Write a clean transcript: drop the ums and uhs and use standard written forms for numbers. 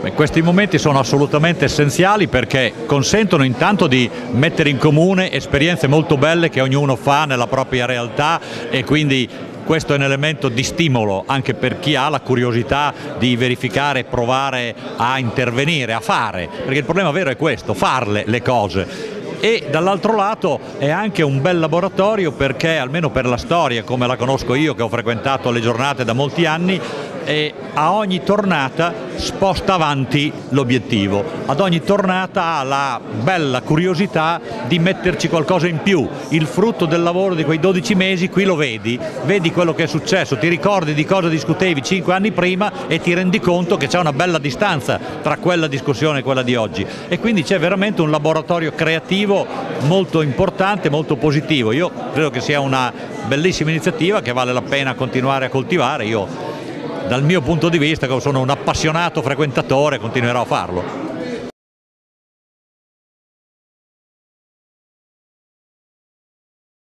Questi momenti sono assolutamente essenziali perché consentono intanto di mettere in comune esperienze molto belle che ognuno fa nella propria realtà, e quindi questo è un elemento di stimolo anche per chi ha la curiosità di verificare, provare a intervenire, a fare, perché il problema vero è questo: farle le cose. E dall'altro lato è anche un bel laboratorio perché, almeno per la storia come la conosco io, che ho frequentato le giornate da molti anni, e a ogni tornata sposta avanti l'obiettivo, ad ogni tornata ha la bella curiosità di metterci qualcosa in più. Il frutto del lavoro di quei 12 mesi qui lo vedi quello che è successo, ti ricordi di cosa discutevi 5 anni prima e ti rendi conto che c'è una bella distanza tra quella discussione e quella di oggi, e quindi c'è veramente un laboratorio creativo molto importante, molto positivo. Io credo che sia una bellissima iniziativa che vale la pena continuare a coltivare. Io, dal mio punto di vista, che sono un appassionato frequentatore, continuerò a farlo.